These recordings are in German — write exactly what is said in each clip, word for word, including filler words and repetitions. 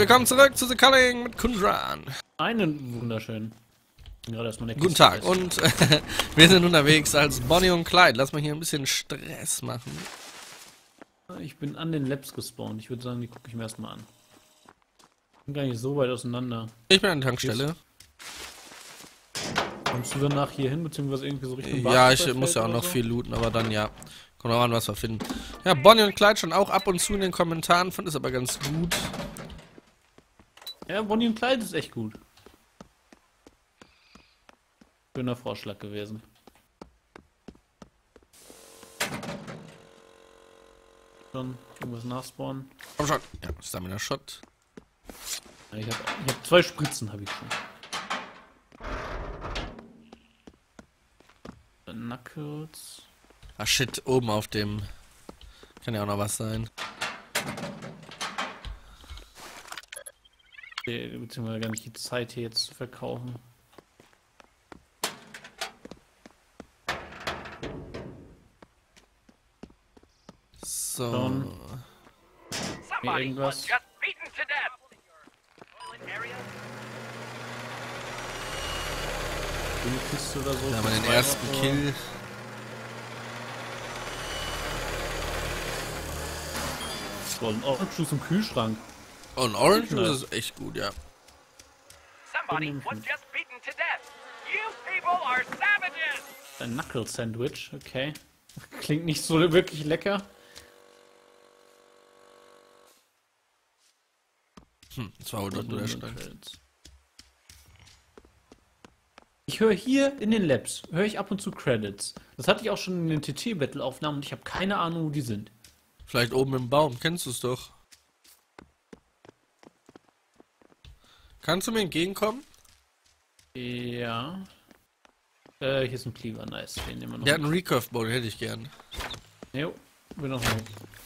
willkommen zurück zu The Culling mit Kundran. Einen wunderschönen. Gerade erstmal eine Guten Tag und äh, wir sind unterwegs als Bonnie und Clyde. Lass mal hier ein bisschen Stress machen. Ich bin an den Labs gespawnt. Ich würde sagen, die gucke ich mir erstmal an. Ich bin gar nicht so weit auseinander. Ich bin an der Tankstelle. Kommst du danach hier hin, beziehungsweise irgendwie so Richtung Ja, ich muss ja auch noch so viel looten, aber dann ja. Kommt auch an, was wir finden. Ja, Bonnie und Clyde schon auch ab und zu in den Kommentaren, fand es aber ganz gut. Ja, Bonnie und Clyde ist echt gut. Schöner Vorschlag gewesen. Schon irgendwas nachspawnen. Komm schon. Ja, Stamina Shot. Ja, ich habe ich hab zwei Spritzen, habe ich schon. Knuckles. Ah shit, oben auf dem. Kann ja auch noch was sein. Beziehungsweise gar nicht die Zeit hier jetzt zu verkaufen. So. Schon. Hier irgendwas. Eine Kiste oder so. Da haben wir den ersten Kill. So, ein Orange Juice im Kühlschrank. Oh, ein Orange Juice ist echt gut, ja. Ein Knuckle Sandwich, okay. Klingt nicht so wirklich lecker. Hm, das war wohl doch nur der Stein. Ich höre hier in den Labs, höre ich ab und zu Credits. Das hatte ich auch schon in den T T-Battle-Aufnahmen und ich habe keine Ahnung, wo die sind. Vielleicht oben im Baum, kennst du es doch. Kannst du mir entgegenkommen? Ja. Äh, hier ist ein Cleaver, nice. Den nehmen wir noch. Der hat einen Recurve-Bow, den hätte ich gern. Jo, bin noch weg.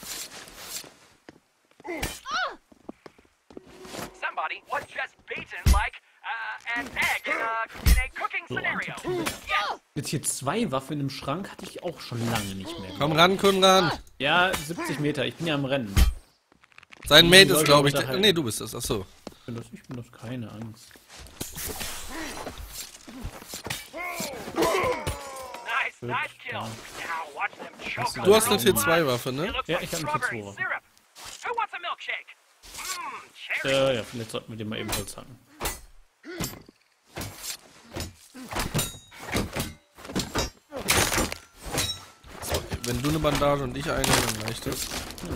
Somebody was just beaten like uh, an egg in a, in a cooking scenario. Yes. Jetzt hier zwei Waffen im Schrank hatte ich auch schon lange nicht mehr. Komm ran, Kundran. Ja, siebzig Meter, ich bin ja am Rennen. Sein Mate ist, soll glaube ich. ich Der, nee, du bist das, achso. Ich bin das, ich bin das, keine Angst. Nice, nice kill. Now watch them choke Du on hast eine their T zwei Waffe, It ne? looks Ja, like ich hab eine strawberry T zwei. syrup. Who wants a milkshake? Mmm, cherry. Äh, ja, vielleicht sollten wir den mal eben Holz hacken. Wenn du eine Bandage und ich eine, dann reicht das.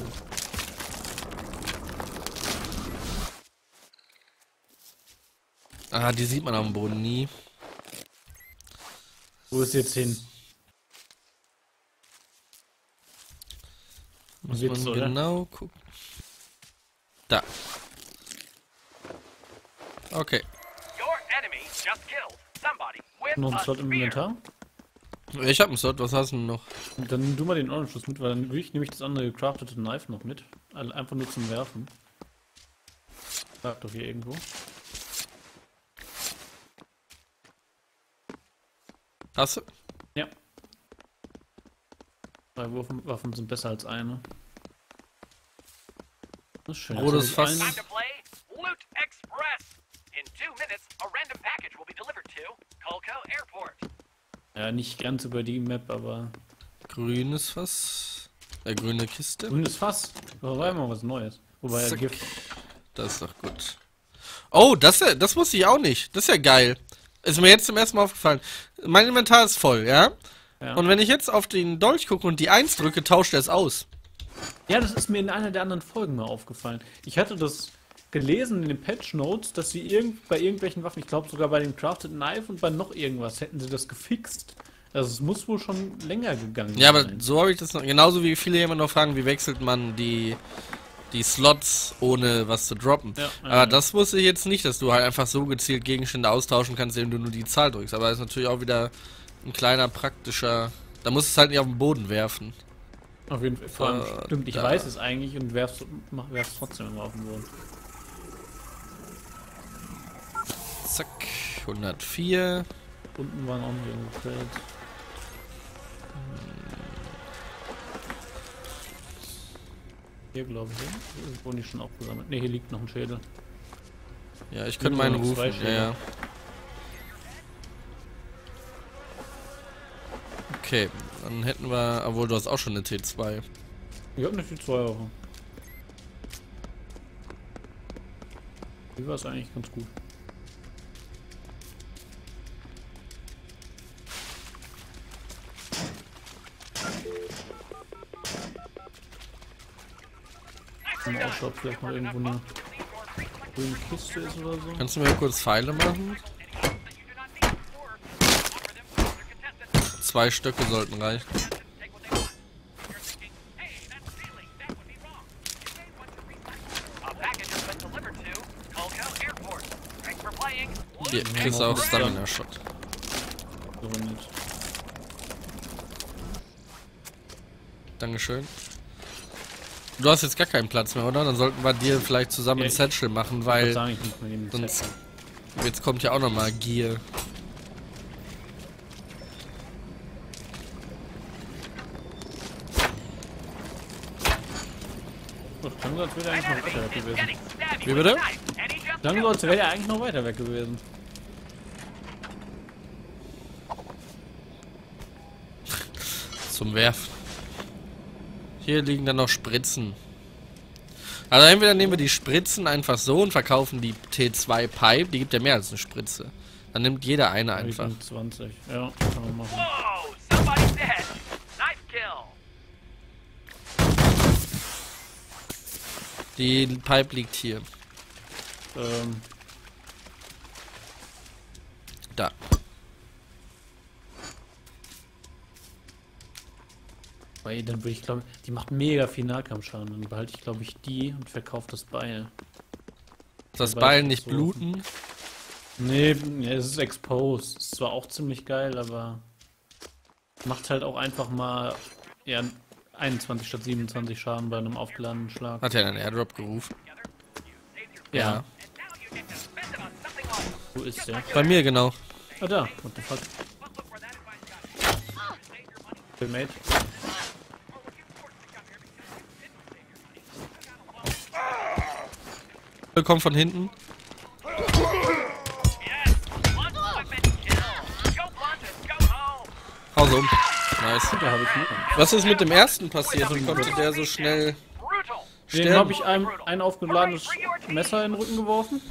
Ah, die sieht man am Boden nie. Wo ist jetzt hin? Muss Witz, man oder? genau gucken. Da. Okay. Your enemy just killed somebody with Noch ein a Slot im spear. Inventar? Ich hab einen Slot, was hast du denn noch? Dann nimm du mal den Orange Juice mit, weil dann will ich nämlich das andere gecraftete Knife noch mit. Also einfach nur zum Werfen. Sag doch hier irgendwo. Hast du? Ja. Zwei Waffen, Waffen sind besser als eine. Das ist schön. Rotes Jetzt hab ich Fass. Time to play Loot Express. In two minutes, a random package will be delivered to Kolko Airport. Ja, nicht ganz über die Map, aber... Grünes Fass. Äh, grüne Kiste. Grünes Fass. Das war immer was Neues. Wobei er Zack. Gift... Das ist doch gut. Oh, das, ja- das wusste ich auch nicht. Das ist ja geil. Ist mir jetzt zum ersten Mal aufgefallen. Mein Inventar ist voll, ja? Ja. Und wenn ich jetzt auf den Dolch gucke und die eins drücke, tauscht er es aus. Ja, das ist mir in einer der anderen Folgen mal aufgefallen. Ich hatte das gelesen in den Patch Notes, dass sie irgend, bei irgendwelchen Waffen, ich glaube sogar bei dem Crafted Knife und bei noch irgendwas, hätten sie das gefixt. Also es muss wohl schon länger gegangen Ja, aber sein. so habe ich das noch. Genauso wie viele immer noch fragen, wie wechselt man die, die Slots, ohne was zu droppen. Ja, ja, aber ja. das wusste ich jetzt nicht, dass du halt einfach so gezielt Gegenstände austauschen kannst, indem du nur die Zahl drückst. Aber das ist natürlich auch wieder ein kleiner praktischer. Da musst du es halt nicht auf den Boden werfen. Auf jeden Fall. Vor allem, Äh, stimmt, ich da. weiß es eigentlich und werf's, mach, werf's trotzdem immer auf den Boden. Zack, hundertvier. Unten waren auch noch irgendwo Credits. Hier glaube ich, hier. Irgendwo nicht schon aufgesammelt. Ne, hier liegt noch ein Schädel. Ja, ich könnte meinen Nur noch zwei rufen. Ja, Schläge. ja. Okay, dann hätten wir... Obwohl, du hast auch schon eine T zwei. Ich hab nicht die zwei Euro. Die war es eigentlich ganz gut. Mal ausschaut, vielleicht noch irgendwo eine grüne Kiste ist oder so. Kannst du mir kurz Pfeile machen? Zwei Stöcke sollten reichen. Hier, kriegst du auch Stamina-Shot. So nicht. Dankeschön. Du hast jetzt gar keinen Platz mehr, oder? Dann sollten wir dir vielleicht zusammen Ja, ein ich- Satchel machen, Ich weil sagen, ich muss mir den sonst... Set- Jetzt kommt ja auch nochmal Gear. Das klang so, als wäre der eigentlich noch weiter weg gewesen. Wie bitte? Klang so, als wäre der eigentlich noch weiter weg gewesen. Zum Werfen. Hier liegen dann noch Spritzen. Also entweder nehmen wir die Spritzen einfach so und verkaufen die T zwei Pipe, die gibt ja mehr als eine Spritze. Dann nimmt jeder eine Die einfach. sind zwanzig. Ja, kann man machen. Whoa! Somebody's dead! Knife kill! Die Pipe liegt hier. Ähm, Da. weil dann würde ich glaube, die macht mega viel Nahkampfschaden. Dann behalte ich glaube ich die und verkaufe das Beil. Das Weil Beil ich nicht so- bluten. Nee, ja, es ist exposed. Ist zwar auch ziemlich geil, aber macht halt auch einfach mal ja, einundzwanzig statt siebenundzwanzig Schaden bei einem aufgeladenen Schlag. Hat ja einen Airdrop gerufen. Ja. Wo ist der? Bei mir genau. Ah, da. What the fuck? Mate. Kommt von hinten. Hause um. Nice. Da habe ich ihn. Was ist mit dem ersten passiert? Wie konnte der so schnell Dem sterben? habe ich ein, ein aufgeladenes Messer in den Rücken geworfen.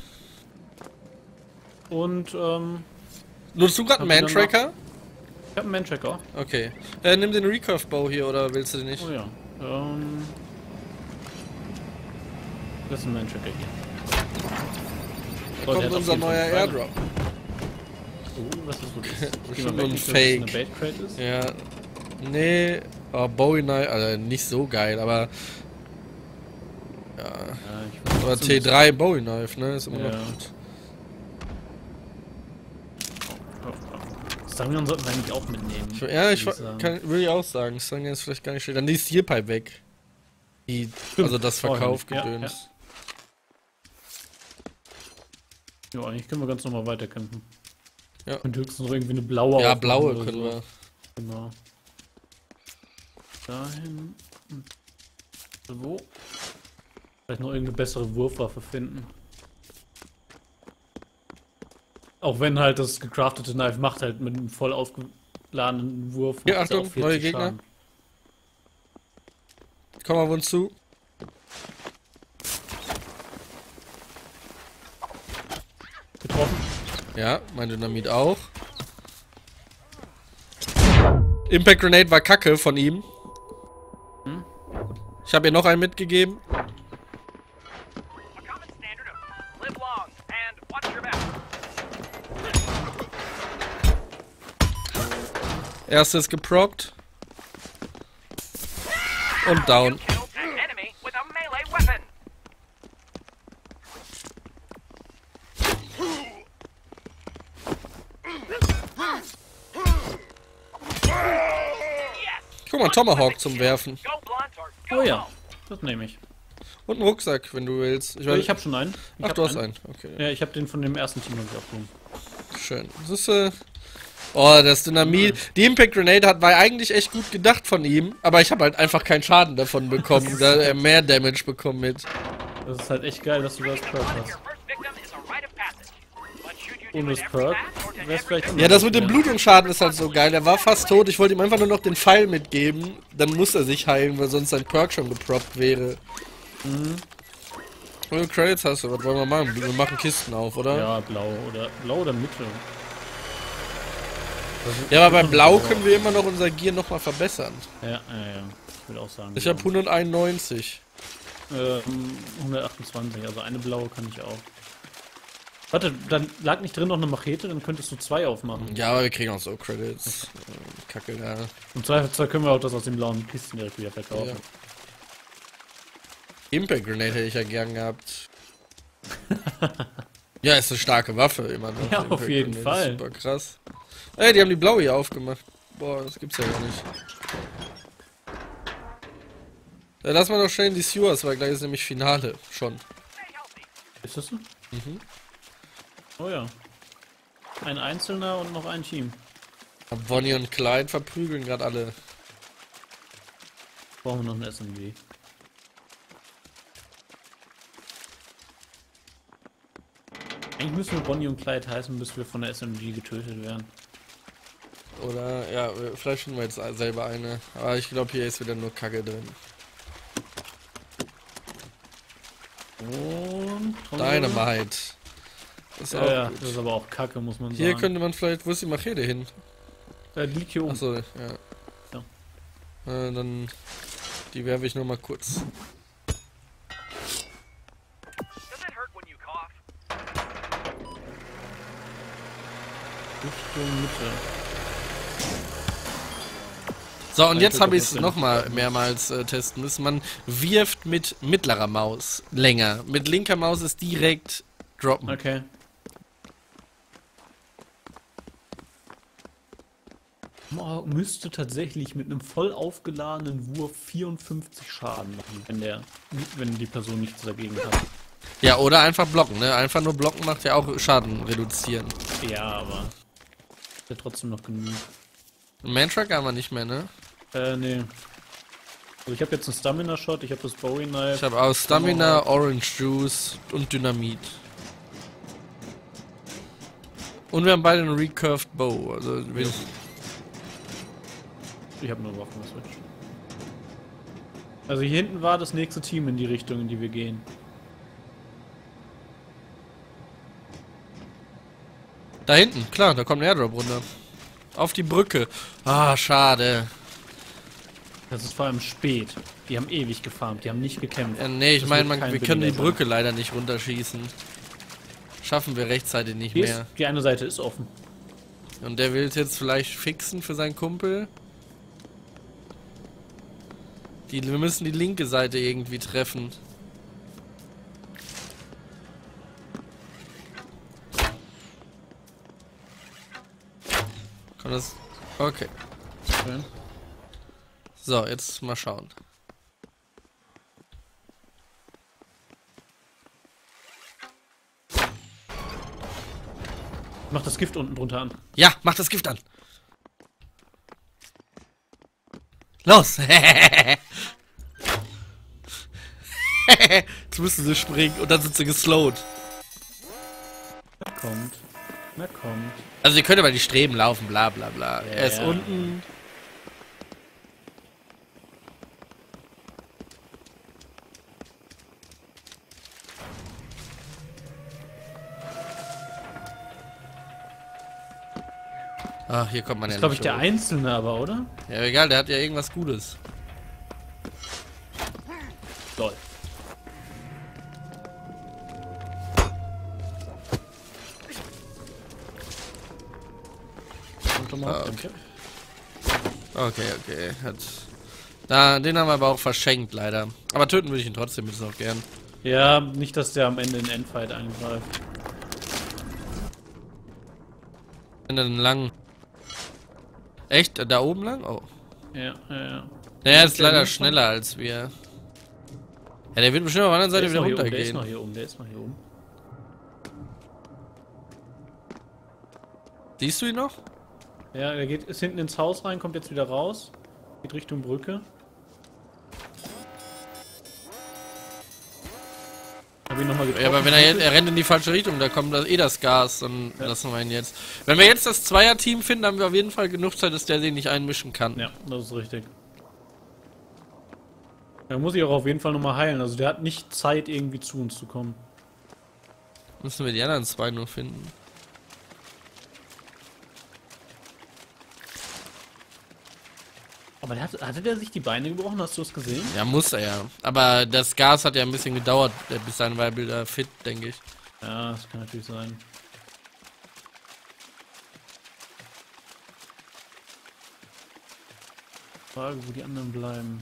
Und, ähm, Nutzt du gerade einen Hab ich Man-Tracker? ich habe einen Man-Tracker. Okay. Äh, nimm den Recurve-Bow hier, oder willst du den nicht? Oh ja. Ähm, das ist ein Man-Tracker hier. Da Oh, der kommt hat unser auf jeden neuer Fall Pfeile. Airdrop. Oh, was ist wohl das? Bestimmt Geh mal nur weg, ein nicht, dass das Fake. eine Bait-Crate ist. Ja. Nee. Oh, Bowie Knife, also nicht so geil, aber. Ja. Ja, ich weiß Aber nicht, T drei Bowie Knife, ne? Ist immer Ja. noch gut. Stamion sollten wir eigentlich auch mitnehmen. Ich, ja, ich würd sagen. kann, würde ich auch sagen. Stamion ist vielleicht gar nicht schlecht. Dann die Steelpipe weg. Die, also das Vorher Verkauf nicht. Ja, gedöns. Ja, eigentlich können wir ganz normal weiterkämpfen. Ja. Und höchstens noch irgendwie eine blaue Ja, aufmachen blaue oder können so. wir. Genau. Dahin. und So. Vielleicht noch irgendeine bessere Wurfwaffe finden. Auch wenn halt das gecraftete Knife macht halt mit einem voll aufgeladenen Wurf. Hier, macht's ja Achtung, auch neue vierzig Gegner. Schaden. Komm auf uns zu. Getroffen. Ja, mein Dynamit auch. Impact Grenade war kacke von ihm. Hm? Ich habe ihr noch einen mitgegeben. A common standard of live long and watch your back. Erstes geproct. Und down. Kill an enemy with a melee weapon. Yes! Guck mal, Tomahawk zum Werfen. Go blunt or go Oh ja, home. das nehme ich. Und einen Rucksack, wenn du willst. Ich, weiß- Ich habe schon einen. Ich Ach, hab du hast einen. Okay, Ja, ich habe den von dem ersten Team hab ich auch geholt. schön. Das ist, äh oh, das Dynamit. Die Impact Grenade hat, war eigentlich echt gut gedacht von ihm, aber ich habe halt einfach keinen Schaden davon bekommen, da er mehr Damage bekommen mit. Das ist halt echt geil, dass du das Perk hast. Your first victim is a rite of ohne das Perk wäre es vielleicht... Ja, das mit dem Blutungsschaden ist halt so geil. Er war fast tot. Ich wollte ihm einfach nur noch den Pfeil mitgeben. Dann muss er sich heilen, weil sonst sein Perk schon geproppt wäre. Mhm. Wie viele Credits hast du? Was wollen wir machen? Wir machen Kisten auf, oder? Ja, blau oder blau oder Mitte. Ja, aber bei Blau können wir immer noch unser Gear nochmal verbessern. Ja, ja, ja. Ich würde auch sagen. Ich habe hunderteinundneunzig. Ähm, hundertachtundzwanzig, also eine blaue kann ich auch. Warte, dann lag nicht drin noch eine Machete, dann könntest du zwei aufmachen. Ja, aber wir kriegen auch so Credits. Kacke, da. Im Zweifelsfall können wir auch das aus den blauen Kisten direkt wieder verkaufen. Ja. Impact Grenade hätte ich ja gern gehabt. Ja, ist eine starke Waffe immer noch. Ja, Impact auf jeden Grenade Fall. ist super krass. Ey, die haben die blaue hier aufgemacht. Boah, das gibt's ja gar nicht. Ja, lass mal doch schnell in die Sewers, weil gleich ist nämlich Finale. Schon. Ist das so? Mhm. Oh ja. Ein Einzelner und noch ein Team. Bonnie und Clyde verprügeln gerade alle. Brauchen wir noch ein S M G. Eigentlich müssen wir Bonnie und Clyde heißen, bis wir von der S M G getötet werden. Oder, ja, vielleicht finden wir jetzt selber eine. Aber ich glaube, hier ist wieder nur Kacke drin. Und... Dynamite. Das ist Ja, auch ja, gut. das ist aber auch Kacke, muss man Hier sagen. könnte man vielleicht... Wo ist die Machete hin? Ja, die liegt hier oben. Achso, ja. Ja. Äh, dann... Die werfe ich noch mal kurz. Does it hurt when you cough? Richtung Mitte. So, und Ja, jetzt ich habe guck ich es mal, noch mal mehrmals äh, testen müssen. Man wirft mit mittlerer Maus länger. Mit linker Maus ist direkt droppen. Okay. Oh, müsste tatsächlich mit einem voll aufgeladenen Wurf vierundfünfzig Schaden machen, wenn der, wenn die Person nichts dagegen hat. Ja, oder einfach blocken, ne? Einfach nur blocken macht ja auch Schaden reduzieren. Ja, aber ist ja trotzdem noch genug. Mantrack haben wir nicht mehr, ne? Äh, nee. Also ich habe jetzt einen Stamina-Shot, ich habe das Bowie-Knife. Ich habe auch Stamina, Orange Juice und Dynamit. Und wir haben beide einen Recurved Bow. Also wir Ja. Ich habe nur Waffen-Switch. Also hier hinten war das nächste Team in die Richtung, in die wir gehen. Da hinten, klar, da kommt ein Airdrop runter. Auf die Brücke. Ah, schade. Das ist vor allem spät. Die haben ewig gefarmt, die haben nicht gekämpft. Ja, nee, ich Das meine, wird man- kein wir können die billiger Brücke leider nicht runterschießen. Schaffen wir rechtzeitig nicht Hier mehr. ist, die eine Seite ist offen. Und der will es jetzt vielleicht fixen für seinen Kumpel. Die, wir müssen die linke Seite irgendwie treffen. Kann das... Okay. Schön. So, jetzt mal schauen. Mach das Gift unten drunter an. Ja, mach das Gift an. Los. Jetzt müssen sie springen und dann sind sie geslowt. Na kommt. Na kommt. Also ihr könnt aber die Streben laufen, bla bla bla. Ja, Er ist ja. unten. Ach, hier kommt man Das ja ist, glaube ich, nicht der hoch. Einzelne aber, oder? Ja, egal, der hat ja irgendwas Gutes. Lol. Ah, okay. Okay, okay. Hat... Da, den haben wir aber auch verschenkt, leider. Aber töten würde ich ihn trotzdem jetzt noch gern. Ja, nicht, dass der am Ende in Endfight angreift. Wenn er den lang. Echt? Da oben lang? Oh. Ja, ja, ja. Der ist der leider links schneller als wir. Ja, der wird bestimmt auf der anderen Seite ist wieder noch hier oben, der ist noch runtergehen. hier oben, der ist noch hier oben. Siehst du ihn noch? Ja, der geht, ist hinten ins Haus rein, kommt jetzt wieder raus. Geht Richtung Brücke. Hab ihn noch mal getroffen. Ja, aber wenn er jetzt, er rennt in die falsche Richtung, da kommt das, eh das Gas, dann Ja. lassen wir ihn jetzt. Wenn wir jetzt das Zweier-Team finden, haben wir auf jeden Fall genug Zeit, dass der sich nicht einmischen kann. Ja, das ist richtig. Da muss ich auch auf jeden Fall nochmal heilen. Also der hat nicht Zeit, irgendwie zu uns zu kommen. Müssen wir die anderen zwei nur finden. Aber der hat, hatte der sich die Beine gebrochen? Hast du das gesehen? Ja, muss er ja. Aber das Gas hat ja ein bisschen gedauert, äh, bis dahin war er wieder fit, denke ich. Ja, das kann natürlich sein. Frage, wo die anderen bleiben.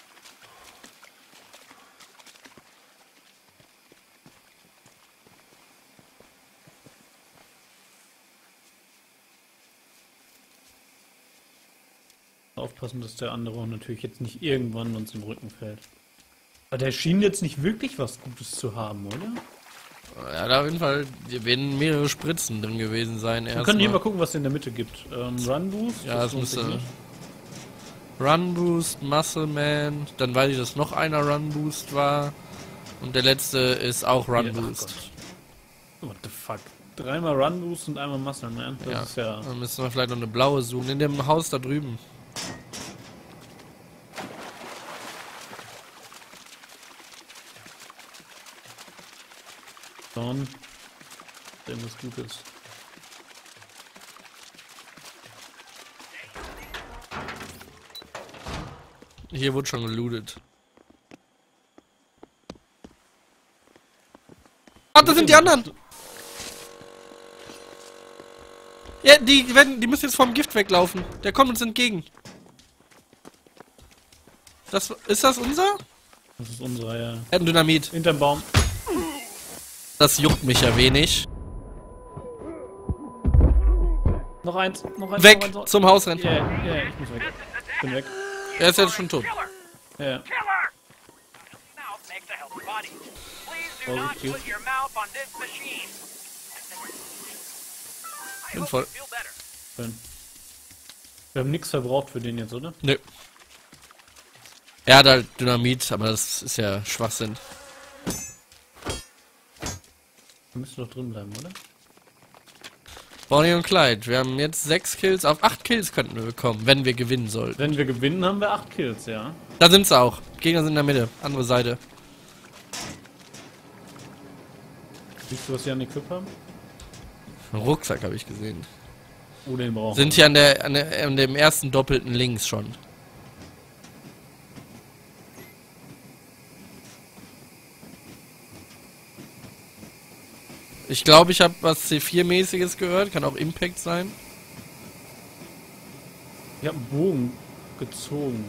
Aufpassen, dass der andere natürlich jetzt nicht irgendwann uns im Rücken fällt. Aber der schien jetzt nicht wirklich was Gutes zu haben, oder? Ja, da auf jeden Fall werden mehrere Spritzen drin gewesen sein. Wir können hier mal gucken, was es in der Mitte gibt. Ähm, Run Boost? Ja, das lohnt sich müsste- nicht. Run Boost, Muscle Man, dann weiß ich, dass noch einer Run Boost war. Und der letzte ist auch Run Hier, ach Boost. Gott. What the fuck? Dreimal Run Boost und einmal Muscle Man. Das Ja. ist ja. Dann müssen wir vielleicht noch eine blaue suchen. In dem Haus da drüben. Schon. Irgendwas Gutes. Hier wurde schon gelootet. Ah, das sind die anderen! Ja, die, werden, die müssen jetzt vom Gift weglaufen. Der kommt uns entgegen. Das, ist das unser? Das ist unser, ja. Er hat ein Dynamit. Hinterm Baum. Das juckt mich ja wenig. Noch eins, noch eins. Weg! Noch eins, noch- Zum Haus rennen. Ja, ja, ja, ich muss weg. Bin weg. Er ist jetzt schon tot. Killer! Ja, ja. Killer! Mouth makes a healthy body. Please do Oh, not cute. put your mouth on this machine. I Bin hope voll. you feel better. Schön. Wir haben nichts verbraucht für den jetzt, oder? Nö. Er hat halt Dynamit, aber das ist ja Schwachsinn. Wir müssen doch drin bleiben, oder? Bonnie und Clyde, wir haben jetzt sechs Kills. Auf acht Kills könnten wir bekommen, wenn wir gewinnen sollten. Wenn wir gewinnen, haben wir acht Kills, ja. Da sind sie auch. Gegner sind in der Mitte. Andere Seite. Siehst du, was sie an Equip haben? Einen Rucksack habe ich gesehen. Oh, den brauchen Sind hier an der, an der an dem ersten doppelten links schon. Ich glaube, ich habe was C vier-mäßiges gehört. Kann auch Impact sein. Ich hab einen Bogen gezogen.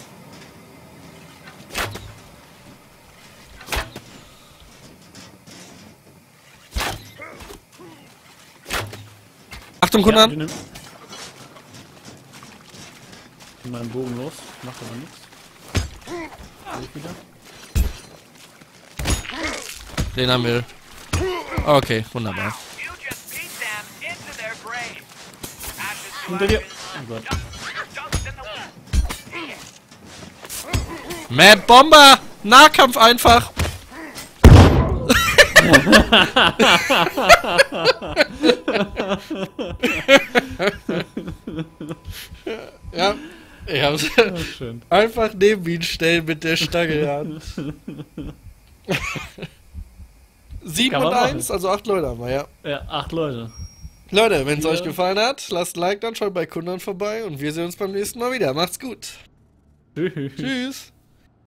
Achtung, Ja, Kunden! den nimm- In meinem Bogen los. Macht aber nichts. Sehe ich wieder. Den haben wir. Okay, wunderbar. You just beat them into their grave. Ashes to Hinter dir. ashes. Oh Gott. Dust in the wind. Mad Bomber! Nahkampf einfach! Ja, ich hab's Ja, schön. einfach neben ihn stellen mit der Stange an. sieben Kann und man eins, also acht Leute haben wir, ja. Ja, acht Leute. Leute, wenn es Ja. euch gefallen hat, lasst ein Like dann, schaut bei Kundern vorbei und wir sehen uns beim nächsten Mal wieder. Macht's gut. Tschüss. Tschüss.